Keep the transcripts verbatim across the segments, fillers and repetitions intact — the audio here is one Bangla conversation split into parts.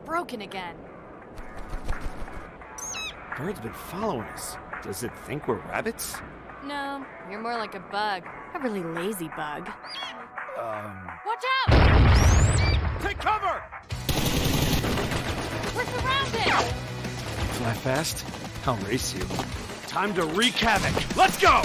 broken again. Bird's been following us. Does it think we're rabbits? No, you're more like a bug. A really lazy bug. Um... Watch out! Take cover! We're surrounded! Fly fast? I'll race you. Time to wreak havoc. Let's go!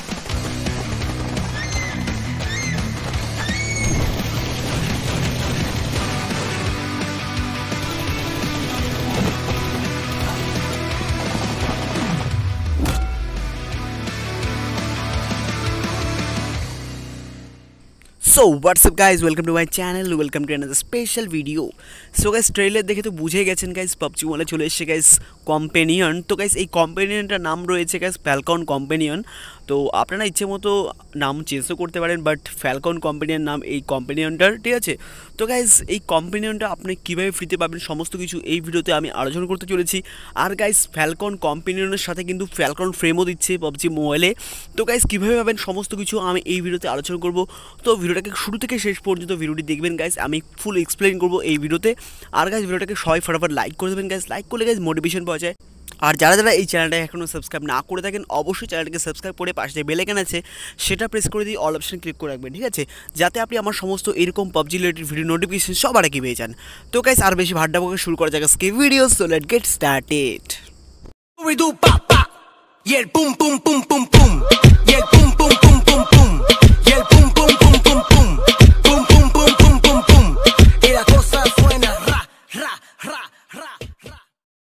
So what's up guys, welcome to my channel, welcome to another special video. So guys, trailer দেখে তো বুঝে গেছেন guys, পাবজি মোবাইলে চলে এসেছে guys কম্পেনিয়ন। তো guys এই কম্পেনিয়নটার নাম রয়েছে guys ফ্যালকন কম্পেনিয়ন। তো আপনারা ইচ্ছে মতো নাম চেঞ্জও করতে পারেন, বাট ফ্যালকন কম্পেনিয়ন নাম এই কম্পেনিয়নটার, ঠিক আছে। তো গাইজ এই কম্পেনিয়নটা আপনি কীভাবে ফ্রিতে পাবেন সমস্ত কিছু এই ভিডিওতে আমি আলোচনা করতে চলেছি। আর গাইজ ফ্যালকন কম্পেনিয়নের সাথে কিন্তু ফ্যালকন ফ্রেমও দিচ্ছে পাবজি মোবাইলে। তো গাইজ কীভাবে পাবেন সমস্ত কিছু আমি এই ভিডিওতে আলোচনা করব। তো ভিডিওটাকে শুরু থেকে শেষ পর্যন্ত ভিডিওটি দেখবেন গাইজ, আমি ফুল এক্সপ্লেন করবো এই ভিডিওতে। আর গাইজ ভিডিওটাকে সবাই ফটাফট লাইক করে দেবেন গাইজ, লাইক করলে গাইজ মোটিভেশন পাওয়া যায়। আর যারা যারা এই চ্যানেলটা এখনও সাবস্ক্রাইব না করে থাকেন অবশ্যই চ্যানেলটাকে সাবস্ক্রাইব করে পাশে যে বেল আইকন আছে সেটা প্রেস করে দিয়ে অল অপশন ক্লিক করে রাখবেন, ঠিক আছে, যাতে আপনি আমার সমস্ত এরকম পাবজি রিলেটেড ভিডিও নোটিফিকেশন সবার আগে পেয়ে যান। তো গাইস আর বেশি ভাড্ডা বকে শুরু করা যাক আজকে video. So let's get started. We do pa pa, y el pum pum pum pum pum, y el pum pum pum pum pum, y el pum pum pum pum pum, pum pum pum pum pum pum, y la cosa suena ra ra ra ra ra.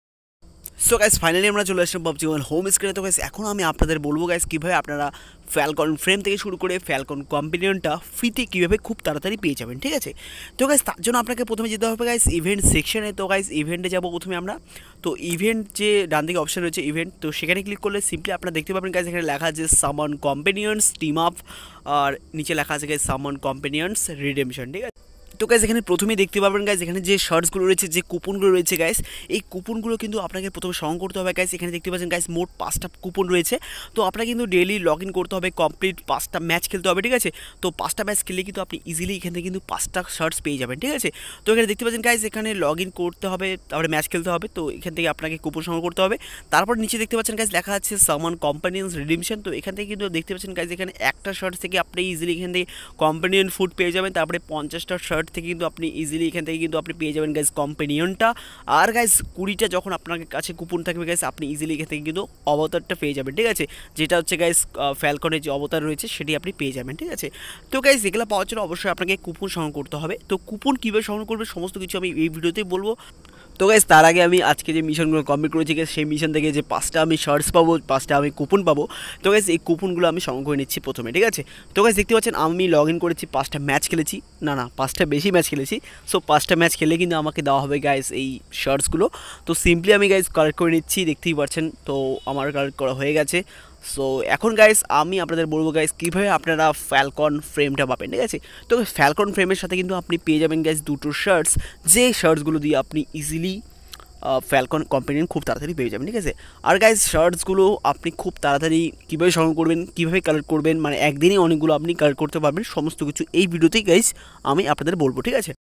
So guys finally আমরা চলে আসলাম পাবজি মোবাইল হোম স্ক্রিনে। তো গাইস এখন আমি আপনাদের বলবো গাইস কীভাবে আপনারা ফ্যালকন ফ্রেম থেকে শুরু করে ফ্যালকন কম্পেনিয়নটা ফ্রিতে কীভাবে খুব তাড়াতাড়ি পেয়ে যাবেন, ঠিক আছে। তো গাইস তার জন্য আপনাকে প্রথমে যেতে হবে গাইস ইভেন্ট সেকশনে। তো গাইস ইভেন্টে যাবো প্রথমে আমরা। তো ইভেন্ট যে ডান দিকে অপশন রয়েছে ইভেন্ট, তো সেখানে ক্লিক করলে সিম্পলি আপনারা দেখতে পাবেন গাইস এখানে লেখা আছে সামন কম্পেনিয়ন্স টিম আপ, আর নিচে লেখা আছে গাইস সামন কম্পেনিয়ন্স রিডেমশন, ঠিক আছে। তো গাইস এখানে প্রথমেই দেখতে পাবেন গাইস এখানে যে শার্টসগুলো রয়েছে, যে কুপনগুলো রয়েছে গাইস, এই কুপনগুলো কিন্তু আপনাকে প্রথমে সংগ্রহ করতে হবে গাইস। এখানে দেখতে পাচ্ছেন গাইস মোট পাঁচটা কুপন রয়েছে। তো আপনারা কিন্তু ডেইলি লগ ইন করতে হবে, কমপ্লিট পাঁচটা ম্যাচ খেলতে হবে, ঠিক আছে। তো পাঁচটা ম্যাচ খেলে কিন্তু আপনি ইজিলি এখান থেকে কিন্তু পাঁচটা শার্টস পেয়ে যাবেন, ঠিক আছে। তো এখানে দেখতে পাচ্ছেন গাইস এখানে লগ ইন করতে হবে, তারপরে ম্যাচ খেলতে হবে। তো এখান থেকে আপনাকে কুপন সংগ্রহ করতে হবে। তারপর নিচে দেখতে পাচ্ছেন গাইস লেখা আছে সামান কম্পানিয়ন্স রিডিমশন। তো এখান থেকে কিন্তু দেখতে পাচ্ছেন গাইস এখানে একটা শার্টস থেকে আপনি ইজিলি এখান থেকে কম্পানিয়ন ফুড পেয়ে যাবেন। তারপরে পঞ্চাশটা শার্ট থেকে কিন্তু আপনি ইজিলি এখান থেকে কিন্তু আপনি পেয়ে যাবেন গাইস কম্পেনিয়নটা। আর গাইস কুড়িটা যখন আপনার কাছে কুপন থাকবে গাইস আপনি ইজিলি এখান থেকে কিন্তু অবতারটা পেয়ে যাবেন, ঠিক আছে, যেটা হচ্ছে গাইস ফ্যালকনের যে অবতার রয়েছে সেটি আপনি পেয়ে যাবেন, ঠিক আছে। তো গাইস এগুলো পাওয়ার জন্য অবশ্যই আপনাকে কুপন সংগ্রহ করতে হবে। তো কুপন কীভাবে সংগ্রহ করবে সমস্ত কিছু আমি এই ভিডিওতেই বলবো। তো গাইস তার আগে আমি আজকে যে মিশনগুলো কমপ্লিট করেছি গাইস, সেই মিশন থেকে যে পাঁচটা আমি শার্টস পাবো, পাঁচটা আমি কুপন পাবো। তো গাইস এই কুপনগুলো আমি সংগ্রহ করে নিচ্ছি প্রথমে, ঠিক আছে। তো গাইস দেখতে পাচ্ছেন আমি লগ ইন করেছি, পাঁচটা ম্যাচ খেলেছি, না না পাঁচটা বেশি ম্যাচ খেলেছি। সো পাঁচটা ম্যাচ খেলে কিন্তু আমাকে দেওয়া হবে গাইস এই শার্টসগুলো। তো সিম্পলি আমি গাইস কালেক্ট করে নিচ্ছি, দেখতেই পাচ্ছেন। তো আমার কালেক্ট করা হয়ে গেছে। সো এখন গাইস আমি আপনাদের বলবো গাইস কীভাবে আপনারা ফ্যালকন ফ্রেমটা পাবেন, ঠিক আছে। তো ফ্যালকন ফ্রেমের সাথে কিন্তু আপনি পেয়ে যাবেন গাইস দুটো শার্টস, যে শার্টসগুলো দিয়ে আপনি ইজিলি ফ্যালকন কম্পেনিয়ন খুব তাড়াতাড়ি পেয়ে যাবেন, ঠিক আছে। আর গাইস শার্টসগুলো আপনি খুব তাড়াতাড়ি কীভাবে সংগ্রহ করবেন, কীভাবে কালেক্ট করবেন, মানে একদিনই অনেকগুলো আপনি কালেক্ট করতে পারবেন, সমস্ত কিছু এই ভিডিওতেই গাইস আমি আপনাদের বলবো, ঠিক আছে।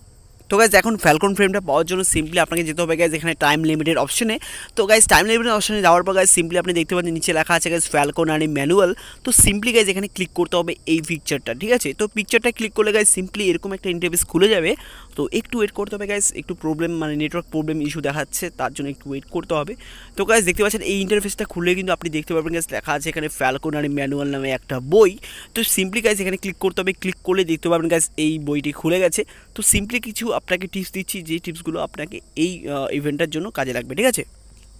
তো গাইজ এখন ফ্যালকন ফ্রেমটা পাওয়ার জন্য সিম্পলি আপনাকে যেতে হবে গাইজ এখানে টাইম লিমিটেড অপশনে। তো গাইজ টাইম লিমিটেড অপশনে যাওয়ার পর গাইজ সিম্পলি আপনি দেখতে পাচ্ছেন নিচে লেখা আছে গাইজ ফ্যালকন আর ম্যানুয়াল। তো সিম্পলি গাইজ এখানে ক্লিক করতে হবে এই পিকচারটা, ঠিক আছে। তো পিকচারটা ক্লিক করলে গাইজ সিম্পলি এরকম একটা ইন্টারফেস খুলে যাবে। তো একটু ওয়েট করতে হবে গাইজ, একটু প্রবলেম মানে নেটওয়ার্ক প্রবলেম ইস্যু দেখাচ্ছে, তার জন্য একটু ওয়েট করতে হবে। তো গাইজ দেখতে পাচ্ছেন এই ইন্টারফেসটা খুলে কিন্তু আপনি দেখতে পাবেন গাইজ লেখা আছে এখানে ফ্যালকন আর ম্যানুয়াল নামে একটা বই। তো সিম্পলি গাইজ এখানে ক্লিক করতে হবে, ক্লিক করলে দেখতে পাবেন গাইজ এই বইটি খুলে গেছে। তো সিম্পলি কিছু আপনাকে টিপস দিচ্ছি, যে টিপসগুলো আপনাকে এই ইভেন্টের জন্য কাজে লাগবে, ঠিক আছে।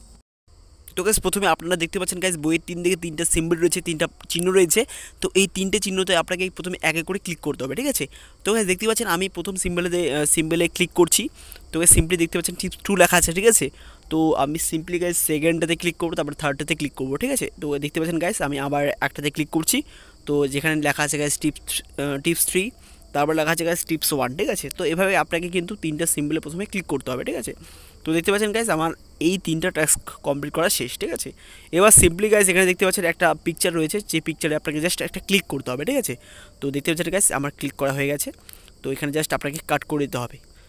তো গাইস প্রথমে আপনারা দেখতে পাচ্ছেন গাইস বইয়ের তিন দিকে তিনটা সিম্বল রয়েছে, তিনটা চিহ্ন রয়েছে। তো এই তিনটে চিহ্নতে আপনাকে প্রথমে এক এক করে ক্লিক করতে হবে, ঠিক আছে। তো গাইস দেখতে পাচ্ছেন আমি প্রথম সিম্বলে সিম্বলে ক্লিক করছি। তো গাইস সিম্পলি দেখতে পাচ্ছেন টিপস টু লেখা আছে, ঠিক আছে। তো আমি সিম্পলি গাইস সেকেন্ডটাতে ক্লিক করবো, তারপর থার্ডটাতে ক্লিক করবো, ঠিক আছে। তো দেখতে পাচ্ছেন গাইস আমি আবার একটাতে ক্লিক করছি। তো যেখানে লেখা আছে গাইস টিপস টিপস থ্রি, তারপর লেখা আছে গাইস টিপস ওয়ান, ঠিক আছে। তো এভাবে আপনাকে কিন্তু তিনটা সিম্বলে প্রথমে ক্লিক করতে হবে, ঠিক আছে। তো দেখতে পাচ্ছেন গাইস আমার এই তিনটা টাস্ক কমপ্লিট করা শেষ, ঠিক আছে। এবার সিম্পলি গাইস এখানে দেখতে পাচ্ছেন একটা পিকচার রয়েছে, যে পিকচারে আপনাকে জাস্ট একটা ক্লিক করতে হবে, ঠিক আছে। তো দেখতে পাচ্ছেন গাইস আমার ক্লিক করা হয়ে গেছে। তো এখানে জাস্ট আপনাকে কাট করে দিতে হবে।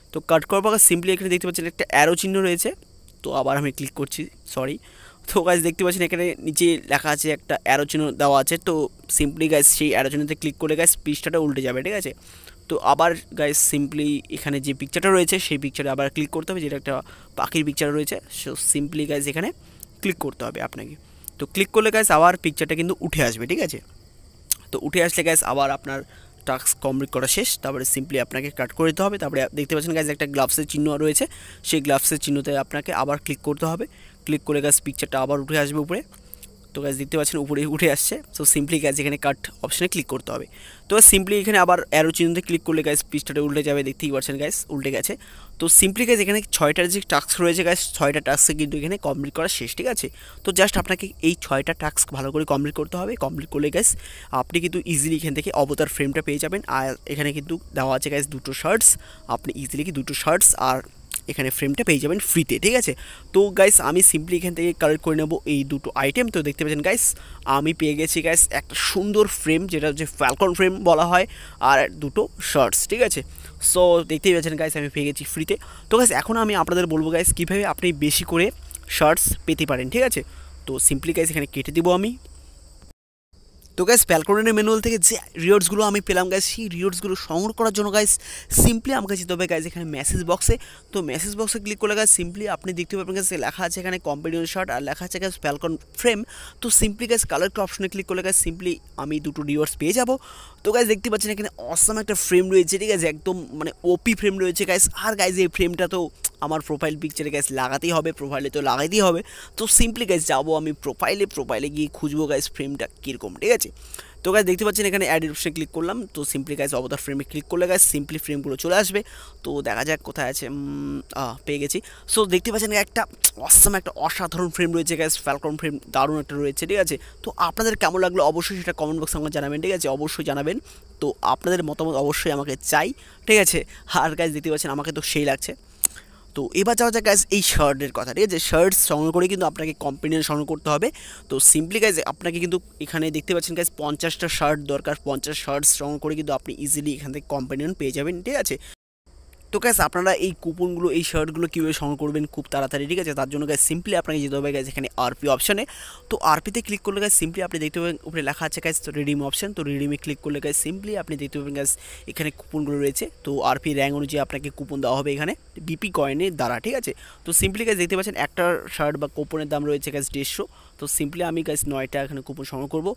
তো কাট করার পর সিম্পলি এখানে দেখতে পাচ্ছেন একটা অ্যারো চিহ্ন রয়েছে, তো আবার আমি ক্লিক করছি, সরি। তো গাইস দেখতে পাচ্ছেন এখানে নিচে লেখা আছে একটা অ্যারো চিহ্ন দেওয়া আছে, তো সিম্পলি গাইস সেই অ্যারো চিহ্নতে ক্লিক করে গাইস পৃষ্ঠাটা উল্টে যাবে, ঠিক আছে। তো আবার গাইস সিম্পলি এখানে যে পিকচারটা রয়েছে সেই পিকচারে আবার ক্লিক করতে হবে, যেটা একটা পাখির পিকচার রয়েছে। সো সিম্পলি গাইস এখানে ক্লিক করতে হবে আপনাকে। তো ক্লিক করলে গাইস আবার পিকচারটা কিন্তু উঠে আসবে, ঠিক আছে। তো উঠে আসলে গাইস আবার আপনার টাস্ক কমপ্লিট করা শেষ, তারপরে সিম্পলি আপনাকে কাট করে দিতে হবে। তারপরে দেখতে পাচ্ছেন গাইস একটা গ্লাভসের চিহ্ন রয়েছে, সেই গ্লাভসের চিহ্নতে আপনাকে আবার ক্লিক করতে হবে। ক্লিক করে গাইস পিকচারটা আবার উঠে আসবে উপরে। তো গাইস দেখতে পাচ্ছেন উপরে উঠে আসছে। সো সিম্পলি গাইস এখানে কাট অপশানে ক্লিক করতে হবে। তো সিম্পলি এখানে আবার অ্যারো চিহ্নতে ক্লিক করলে গাইস পিকচারটা উল্টে যাবে, দেখতেই পাচ্ছেন গাইস উল্টে গেছে। তো সিম্পলি গাইস এখানে ছয়টার যে টাস্ক রয়েছে গাইস, ছয়টা টাস্ক কিন্তু এখানে কমপ্লিট করা শেষ, ঠিক আছে। তো জাস্ট আপনাকে এই ছয়টা টাস্ক ভালো করে কমপ্লিট করতে হবে। কমপ্লিট করলে গাইস আপনি কিন্তু ইজিলি এখান থেকে অবতার ফ্রেমটা পেয়ে যাবেন। আর এখানে কিন্তু দেওয়া আছে গাইস দুটো শার্টস, আপনি ইজিলি কি দুটো শার্টস আর এখানে ফ্রেমটা পেয়ে যাবেন ফ্রিতে, ঠিক আছে। তো গাইস আমি সিম্পলি এখান থেকে কালেক্ট করে নেব এই দুটো আইটেম। তো দেখতে পাচ্ছেন গাইস আমি পেয়ে গেছি গাইস একটা সুন্দর ফ্রেম, যেটা হচ্ছে ফ্যালকন ফ্রেম বলা হয়, আর দুটো শার্টস, ঠিক আছে। সো দেখতেই পাচ্ছেন গাইস আমি পেয়ে গেছি ফ্রিতে। তো গাইস এখন আমি আপনাদের বলবো গাইস কীভাবে আপনি বেশি করে শার্টস পেতে পারেন, ঠিক আছে। তো সিম্পলি গাইস এখানে কেটে দিব আমি। তো গাইস ফ্যালকনের ম্যানুয়াল থেকে যে রিওয়ার্ডসগুলো আমি পেলাম গাইস, সেই রিওয়ার্ডসগুলো সংগ্রহ করার জন্য গাইস সিম্পলি আমাকে যেতে হবে গাইস এখানে মেসেজ বক্সে। তো মেসেজ বক্সে ক্লিক করলে গাইস সিম্পলি আপনি দেখতে পাবেন গাইস লেখা আছে এখানে কম্পিটিশন শার্ট আর লেখা আছে গাইস ফ্যালকন ফ্রেম। তো সিম্পলি গাইস কালার অপশনে ক্লিক করলে গাইস সিম্পলি আমি দুটো রিওয়ার্ডস পেয়ে যাব। তো গাইস দেখতে পাচ্ছেন এখানে অসাম একটা ফ্রেম রয়েছে, ঠিক আছে, একদম মানে ওপি ফ্রেম রয়েছে গাইস। আর গাইস এই ফ্রেমটা তো আমার প্রোফাইল পিকচারে গাইস লাগাতেই হবে, প্রোফাইলে তো লাগাইতেই হবে। তো সিম্পলি গাইস যাবো আমি প্রোফাইলে, প্রোফাইলে গিয়ে খুঁজবো গাইস ফ্রেমটা কীরকম, ঠিক আছে। তো গাইস দেখতে পাচ্ছেন এখানে অ্যাড অপশনে ক্লিক করলাম। তো সিম্পলি গাইস অবতার ফ্রেমে ক্লিক করলে গাইস সিম্পলি ফ্রেমগুলো চলে আসবে। তো দেখা যাক কোথায় আছে, পেয়ে গেছি। সো দেখতে পাচ্ছেন একটা অসাম একটা অসাধারণ ফ্রেম রয়েছে গাইস, ফ্যালকন ফ্রেম দারুণ একটা রয়েছে, ঠিক আছে। তো আপনাদের কেমন লাগলো অবশ্যই সেটা কমেন্ট বক্সে আমাকে জানাবেন, ঠিক আছে, অবশ্যই জানাবেন। তো আপনাদের মতামত অবশ্যই আমাকে চাই, ঠিক আছে। আর গাইস দেখতে পাচ্ছেন আমাকে তো সেই লাগছে। তো এবার যাওয়া যাক গাইস এই শার্টের কথা, ঠিক আছে। শার্টস সংগ্রহ করে কিন্তু আপনাকে কম্পিনিয়ন সংগ্রহ করতে হবে। তো সিম্পলি গাইস আপনাকে কিন্তু এখানে দেখতে পাচ্ছেন গাইস পঞ্চাশটা শার্ট দরকার, পঞ্চাশ শার্টস সংগ্রহ করে কিন্তু আপনি ইজিলি এখান থেকে কম্পিনিয়ন পেয়ে যাবেন, ঠিক আছে। তো গাইস আপনারা এই কুপনগুলো এই শার্টগুলো কীভাবে সংগ্রহ করবেন খুব তাড়াতাড়ি, ঠিক আছে, তার জন্য গাইস সিম্পলি আপনাকে যেতে হবে গাইস এখানে আরপি অপশানে। তো আরপিতে ক্লিক করলে গাইস সিম্পলি আপনি দেখতে পাবেন উপরে লেখা আছে গাইস রিডিম অপশান। তো রিডিমে ক্লিক করলে গাইস সিম্পলি আপনি দেখতে পাবেন গাইস এখানে কুপনগুলো রয়েছে। তো আরপি র্যাঙ্ক অনুযায়ী আপনাকে কুপন দেওয়া হবে এখানে বিপি কয়েনের দ্বারা, ঠিক আছে। তো সিম্পলি গাইস দেখতে পাচ্ছেন একটা শার্ট বা কুপনের দাম রয়েছে গাইস দেড়শো। তো সিম্পলি আমি গাইস নয়টা এখানে কুপন সংগ্রহ করবো।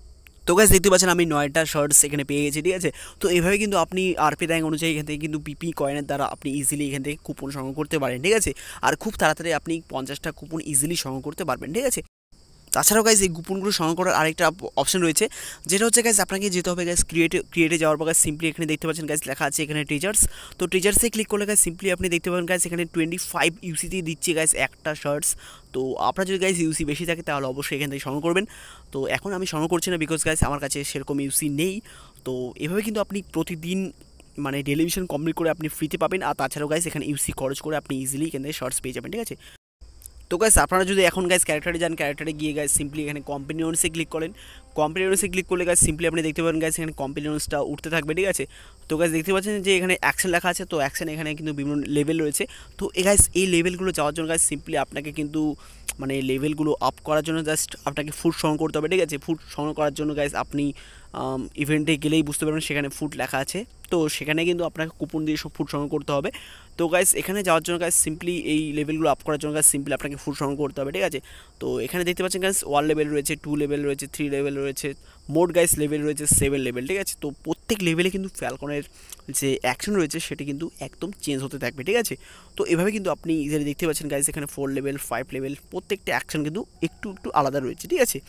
তো গাইস দেখতে পাচ্ছেন আমি নয়টা শার্টস এখানে পেয়ে গেছি, ঠিক আছে। তো এইভাবে কিন্তু আপনি আরপি র্যাঙ্ক অনুযায়ী এখান থেকে কিন্তু বিপি কয়েনের দ্বারা আপনি ইজিলি এখান থেকে কুপন সংগ্রহ করতে পারেন, ঠিক আছে। আর খুব তাড়াতাড়ি আপনি পঞ্চাশটা কুপন ইজিলি সংগ্রহ করতে পারবেন, ঠিক আছে। তাছাড়াও গাইস এই কুপনগুলো সংগ্রহ করার আরেকটা অপশন রয়েছে, যেটা হচ্ছে গাইস আপনাকে যেতে হবে গাইস ক্রিয়েটে ক্রিয়েটে যাওয়ার পর গাইস সিম্পলি এখানে দেখতে পাচ্ছেন গাইস লেখা আছে এখানে টিচার্স। তো টিচার্সে ক্লিক করলে গাইস সিম্পলি আপনি দেখতে পাবেন গাইস এখানে টোয়েন্টি ফাইভ ইউসিতে দিচ্ছে গাইস একটা শার্টস। তো আপনার যদি গাইস ইউসি বেশি থাকে তাহলে অবশ্যই এখান থেকে সংগ্রহ করবেন। তো এখন আমি সংগ্রহ করছি না, বিকজ গাইস আমার কাছে সেরকম ইউসি নেই। তো এভাবে কিন্তু আপনি প্রতিদিন মানে ডেলি মিশন কমপ্লিট করে আপনি ফ্রিতে পাবেন। আর তাছাড়াও গাইস এখানে ইউসি খরচ করে আপনি ইজিলি এখান থেকে শার্টস পেয়ে যাবেন, ঠিক আছে। তো গাইস আপনারা যদি এখন গাইস ক্যারেক্টারে যান, ক্যারেক্টারে গিয়ে গাইস সিম্পলি এখানে কম্পিনিয়ন্সে ক্লিক করেন। কম্পিনিয়ন্সে ক্লিক করলে গাইস সিম্পলি আপনি দেখতে পাবেন গাইস এখানে কম্পিনিয়ন্সটা উঠতে থাকবে, ঠিক আছে। তো গাইস দেখতে পাচ্ছেন যে এখানে অ্যাকশন লেখা আছে। তো অ্যাকশন এখানে কিন্তু বিভিন্ন লেভেল রয়েছে। তো এই গাইস এই লেভেলগুলো যাওয়ার জন্য গাইস সিম্পলি আপনাকে কিন্তু মানে লেভেলগুলো আপ করার জন্য জাস্ট আপনাকে ফুড সংগ্রহ করতে হবে, ঠিক আছে। ফুড সংগ্রহ করার জন্য গাইস আপনি ইভেন্টে গেলেই বুঝতে পারবেন সেখানে ফুড লেখা আছে। তো সেখানে কিন্তু আপনাকে কুপন দিয়ে সব ফুড সংগ্রহ করতে হবে। তো গাইস এখানে যাওয়ার জন্য গাইস সিম্পলি এই লেভেলগুলো আপ করার জন্য গাইস সিম্পলি আপনাকে ফুড সংগ্রহ করতে হবে, ঠিক আছে। তো এখানে দেখতে পাচ্ছেন গাইস ওয়ান লেভেল রয়েছে, টু লেভেল রয়েছে, থ্রি লেভেল রয়েছে, মোট গাইস লেভেল রয়েছে সেভেন লেভেল, ঠিক আছে। তো প্রত্যেক লেভেলে কিন্তু ফ্যালকনের যে অ্যাকশন রয়েছে সেটি কিন্তু একদম চেঞ্জ হতে থাকবে, ঠিক আছে। তো এভাবে কিন্তু আপনি ইজিলি দেখতে পাচ্ছেন গাইস এখানে ফোর লেভেল ফাইভ লেভেল প্রত্যেকটা অ্যাকশন কিন্তু একটু একটু আলাদা রয়েছে, ঠিক আছে।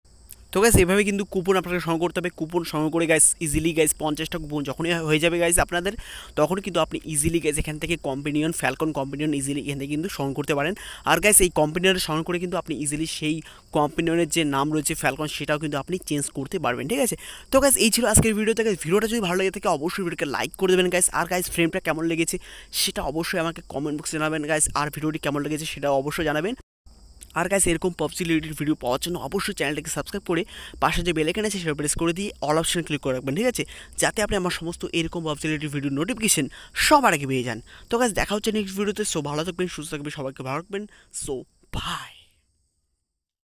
তো গাইস এভাবে কিন্তু কুপন আপনাকে সংগ্রহ করতে হবে। কুপন সংগ্রহ করে গাইস ইজিলি গাইস পঞ্চাশটা কুপন যখনই হয়ে যাবে গাইস আপনাদের, তখন কিন্তু আপনি ইজিলি গাইস এখান থেকে কম্পিনিয়ন ফ্যালকন কম্পিনিয়ন ইজিলি এখান থেকে কিন্তু সংগ্রহ করতে পারেন। আর গাইস এই কম্পিনিয়ন সংগ্রহ করে কিন্তু আপনি ইজিলি সেই কম্পিনিয়নের যে নাম রয়েছে ফ্যালকন সেটাও কিন্তু আপনি চেঞ্জ করতে পারবেন, ঠিক আছে। তো গাইস এই ছিল আজকের ভিডিওতে। গাইস ভিডিওটা যদি ভালো লেগে থাকে অবশ্যই ভিডিওকে লাইক করে দেবেন গাইস। আর গাইস ফ্রেমটা কেমন লেগেছে সেটা অবশ্যই আমাকে কমেন্ট বক্সে জানাবেন গাইস। আর ভিডিওটি কেমন লেগেছে সেটাও অবশ্যই জানাবেন। আর গাইস এরকম পাবজি রিলেটেড ভিডিও পাওয়ার জন্য অবশ্যই চ্যানেলটাকে সাবস্ক্রাইব করে পাশে যে বেল আইকন আছে সেটা প্রেস করে দিয়ে অল অপশন ক্লিক করে রাখবেন, ঠিক আছে, যাতে আপনি আমার সমস্ত এরকম পাবজি রিলেটেড ভিডিও নোটিফিকেশন সবার আগে পেয়ে যান। তো গাইস দেখা হচ্ছে নেক্সট ভিডিওতে। সো ভালো থাকবেন, সুস্থ থাকবেন, সবাইকে ভালো রাখবেন। So by.